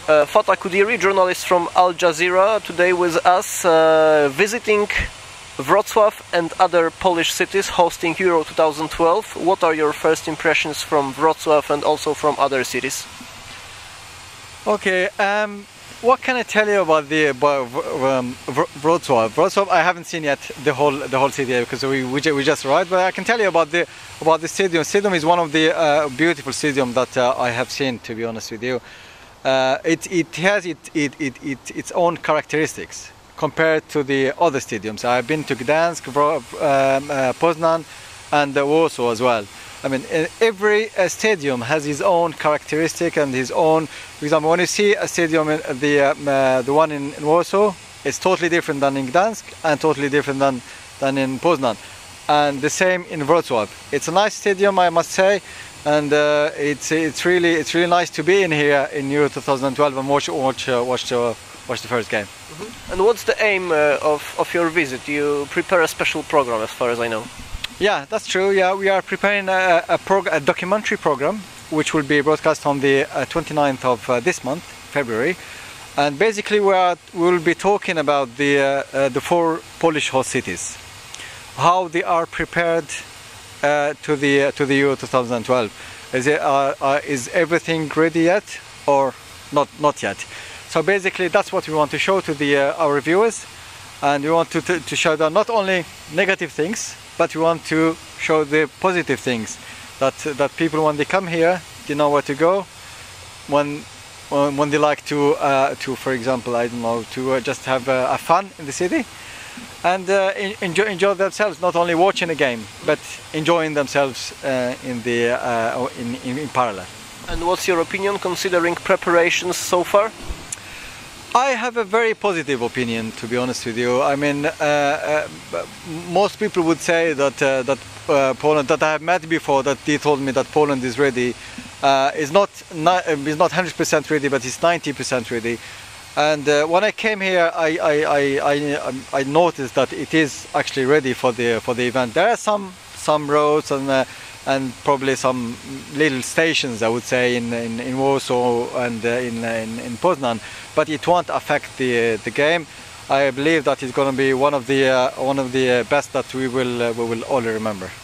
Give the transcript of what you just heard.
Fatah Kudiri, journalist from Al Jazeera, today with us, visiting Wrocław and other Polish cities hosting Euro 2012. What are your first impressions from Wrocław and also from other cities? Okay, what can I tell you about Wrocław? Wrocław, I haven't seen yet the whole city because we just arrived. But I can tell you about the stadium. Stadium is one of the beautiful stadiums that I have seen. To be honest with you, it has its own characteristics compared to the other stadiums. I've been to Gdansk, Poznan, and Warsaw as well. I mean, every stadium has his own characteristic and his own. For example, when you see a stadium, the one in Warsaw, it's totally different than in Gdansk and totally different than in Poznan. And the same in Wrocław. It's a nice stadium, I must say, and it's really nice to be in here in Euro 2012 and watch the first game. Mm-hmm. And what's the aim of your visit? You prepare a special program, as far as I know. Yeah, that's true. Yeah, we are preparing a documentary program which will be broadcast on the 29th of this month, February, and basically we will be talking about the four Polish host cities, how they are prepared to the Euro 2012. Is everything ready yet or not yet? So basically, that's what we want to show to our viewers, and we want to show them not only negative things, but we want to show the positive things, that people, when they come here, they know where to go. When they like to for example, I don't know, to just have a fun in the city and enjoy themselves, not only watching a game, but enjoying themselves in parallel. And what's your opinion considering preparations so far? I have a very positive opinion, to be honest with you. I mean, most people would say that Poland, that I have met before, that they told me that Poland is ready, is not 100% ready, but it's 90% ready. And when I came here, I noticed that it is actually ready for the event. There are some roads and probably some little stations, I would say, in Warsaw and in Poznan, but it won't affect the game. I believe that it's going to be one of the best that we will all remember.